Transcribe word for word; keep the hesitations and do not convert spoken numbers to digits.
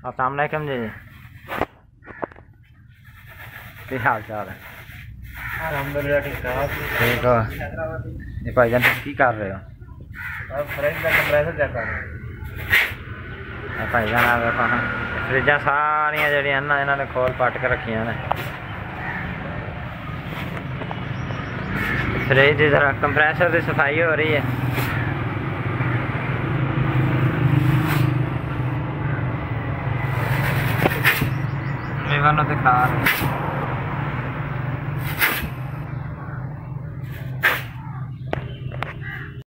अस्सलाम वालेकुम जी, ਕੀ ਹਾਲ ਚਾਲ है? अलहमदुलिल्लाह ठीक ठाक। ठीक हो? ये भाईजान तुम की कर रहे हो? अब फ्रिज का कंप्रेसर चेक कर रहे हैं। भाईजान आ देखो हाँ फ्रिजा सारिया जड़िया ना इन्होंने खोल पट के रखिया ने। फ्रिज की जरा कंप्रेसर की सफाई हो रही है। मेवन दिखा